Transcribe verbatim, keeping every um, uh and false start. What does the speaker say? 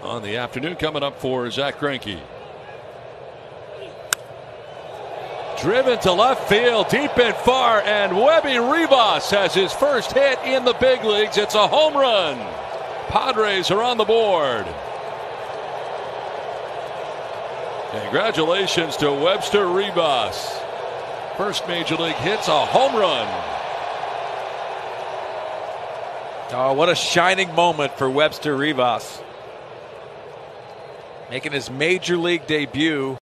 on the afternoon coming up for Zach Greinke. Driven to left field, deep and far, and Webster Rivas has his first hit in the big leagues. It's a home run. Padres are on the board. Congratulations to Webster Rivas. First major league hit's a home run. Oh, what a shining moment for Webster Rivas. Making his major league debut.